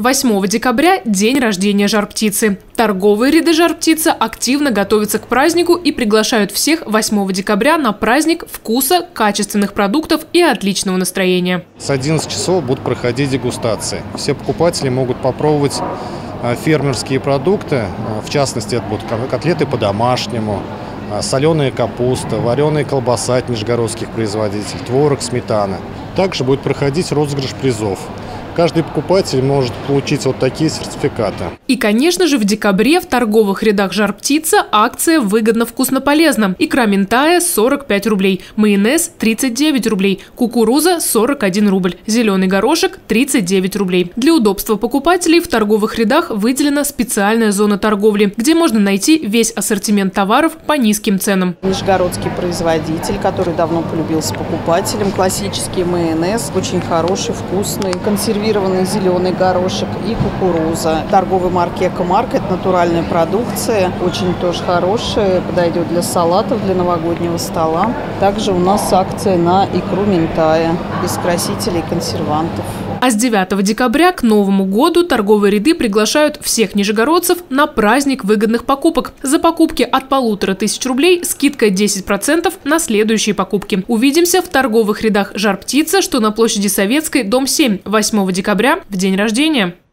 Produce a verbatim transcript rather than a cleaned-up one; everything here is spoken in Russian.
восьмого декабря – день рождения жар-птицы. Торговые ряды жар-птицы активно готовятся к празднику и приглашают всех восьмого декабря на праздник вкуса, качественных продуктов и отличного настроения. С одиннадцати часов будут проходить дегустации. Все покупатели могут попробовать фермерские продукты, в частности, это будут котлеты по-домашнему, соленая капуста, вареная колбаса от нижегородских производителей, творог, сметана. Также будет проходить розыгрыш призов. Каждый покупатель может получить вот такие сертификаты. И, конечно же, в декабре в торговых рядах жар-птица акция «Выгодно, вкусно, полезно». Икра минтая – сорок пять рублей, майонез – тридцать девять рублей, кукуруза – сорок один рубль, зеленый горошек – тридцать девять рублей. Для удобства покупателей в торговых рядах выделена специальная зона торговли, где можно найти весь ассортимент товаров по низким ценам. Нижегородский производитель, который давно полюбился покупателям, классический майонез, очень хороший, вкусный, консервированный зеленый горошек и кукуруза. Торговой марки «Экомарк» – это натуральная продукция, очень тоже хорошая, подойдет для салатов, для новогоднего стола. Также у нас акция на икру минтая, без красителей и консервантов. А с девятого декабря к Новому году торговые ряды приглашают всех нижегородцев на праздник выгодных покупок. За покупки от полутора тысяч рублей скидка десять процентов на следующие покупки. Увидимся в торговых рядах жар-птица, что на площади Советской, дом семь, восьмого декабря, в день рождения.